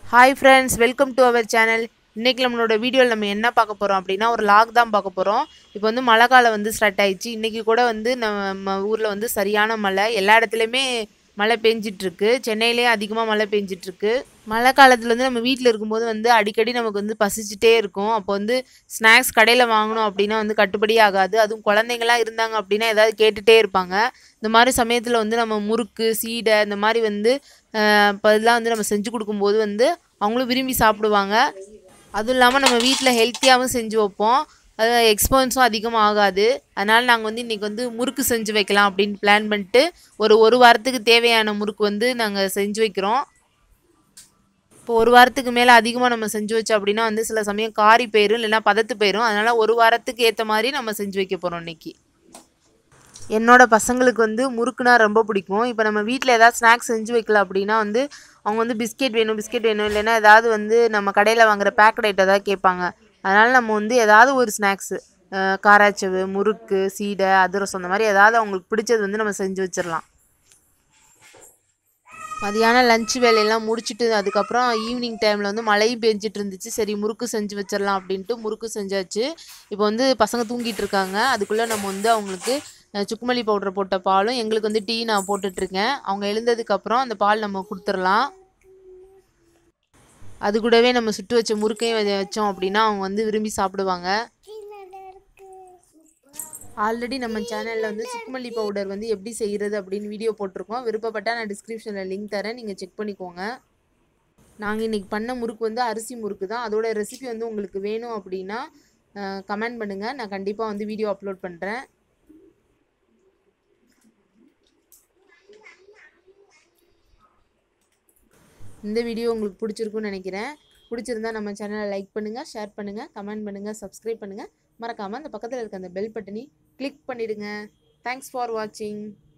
Hi friends, welcome to our channel. இன்னைக்கு நம்மளோட வீடியோல நம்ம என்ன பார்க்க போறோம் அப்படினா ஒரு லாக் தான் பார்க்க போறோம். இப்போ வந்து மழைக்காலம் வந்து ஸ்டார்ட் ஆயிடுச்சு. இன்னைக்கு கூட வந்து நம்ம ஊர்ல வந்து சரியான மழை. எல்லா இடத்துலயுமே மழை பெஞ்சிட்டு இருக்கு. சென்னையிலேயே அதிகமா மழை பெஞ்சிட்டு இருக்கு. மழை காலத்துல வந்து நம்ம வீட்ல இருக்கும்போது வந்து அடிக்கடி நமக்கு வந்து பசிச்சிட்டே இருக்கும். அப்போ வந்து ஸ்நாக்ஸ் கடையில வாங்கணும் அப்படினா வந்து கட்டுப்படி ஆகாது. அதுவும் குழந்தைங்களா இருந்தாங்க அப்படினா ஏதாவது கேட்டுட்டே இருப்பாங்க. இந்த மாதிரி சமயத்துல வந்து நம்ம முறுக்கு, சீடை இந்த மாதிரி வந்து இப்போ இதெல்லாம் வந்து நம்ம செஞ்சு கொடுக்கும்போது வந்து அவங்களும் விரும்பி சாப்பிடுவாங்க. அதுவும் இல்லாமல் நம்ம வீட்டில் ஹெல்த்தியாகவும் செஞ்சு வைப்போம். அது எக்ஸ்பென்ஸும் அதிகமாக ஆகாது. அதனால் நாங்கள் வந்து இன்றைக்கி வந்து முறுக்கு செஞ்சு வைக்கலாம் அப்படின்னு பிளான் பண்ணிட்டு ஒரு வாரத்துக்கு தேவையான முறுக்கு வந்து நாங்கள் செஞ்சு வைக்கிறோம். இப்போ ஒரு வாரத்துக்கு மேலே அதிகமாக நம்ம செஞ்சு வச்சோம் அப்படின்னா வந்து சில சமயம் காரி போயிடும், இல்லைன்னா பதத்து போயிடும். அதனால் ஒரு வாரத்துக்கு ஏற்ற மாதிரி நம்ம செஞ்சு வைக்க போகிறோம் இன்றைக்கி. என்னோட பசங்களுக்கு வந்து முறுக்குனா ரொம்ப பிடிக்கும். இப்போ நம்ம வீட்டில் ஏதாவது ஸ்நாக்ஸ் செஞ்சு வைக்கல அப்படின்னா வந்து அவங்க வந்து பிஸ்கெட் வேணும் இல்லைன்னா ஏதாவது வந்து நம்ம கடையில் வாங்குற பேக்கெட் ஐட்டம் ஏதாவது கேட்பாங்க. அதனால் நம்ம வந்து ஏதாவது ஒரு ஸ்நாக்ஸு காராச்சவு, முறுக்கு, சீடை, அதிரசம் அந்த மாதிரி ஏதாவது அவங்களுக்கு பிடிச்சது வந்து நம்ம செஞ்சு வச்சிடலாம். மதியானம் லஞ்ச் வேலையெல்லாம் முடிச்சுட்டு அதுக்கப்புறம் ஈவினிங் டைமில் வந்து மழையும் பெஞ்சிட்டு இருந்துச்சு. சரி முறுக்கு செஞ்சு வச்சிடலாம் அப்படின்ட்டு முறுக்கு செஞ்சாச்சு. இப்போ வந்து பசங்க தூங்கிட்டு இருக்காங்க. அதுக்குள்ளே நம்ம வந்து அவங்களுக்கு சுக்குமல்லி பவுடர் போட்ட பாலும் எங்களுக்கு வந்து டீ நான் போட்டுட்ருக்கேன். அவங்க எழுந்ததுக்கப்புறம் அந்த பால் நம்ம கொடுத்துடலாம். அது கூடவே நம்ம சுட்டு வச்ச முறுக்கையும் வச்சோம் அப்படின்னா அவங்க வந்து விரும்பி சாப்பிடுவாங்க. ஆல்ரெடி நம்ம சேனலில் வந்து சுக்குமல்லி பவுடர் வந்து எப்படி செய்கிறது அப்படின்னு வீடியோ போட்டிருக்கோம். விருப்பப்பட்டால் நான் டிஸ்கிரிப்ஷனில் லிங்க் தரேன், நீங்கள் செக் பண்ணிக்கோங்க. நாங்கள் இன்றைக்கி பண்ண முறுக்கு வந்து அரிசி முறுக்கு தான். அதோட ரெசிபி வந்து உங்களுக்கு வேணும் அப்படின்னா கமெண்ட் பண்ணுங்கள். நான் கண்டிப்பாக வந்து வீடியோ அப்லோட் பண்ணுறேன். இந்த வீடியோ உங்களுக்கு பிடிச்சிருக்குன்னு நினைக்கிறேன். பிடிச்சிருந்தா நம்ம சேனலை லைக் பண்ணுங்கள், ஷேர் பண்ணுங்கள், கமெண்ட் பண்ணுங்கள், சப்ஸ்கிரைப் பண்ணுங்கள். மறக்காமல் அந்த பக்கத்தில் இருக்க அந்த பெல் பட்டனை கிளிக் பண்ணிவிடுங்க. தேங்க்ஸ் ஃபார் வாட்சிங்.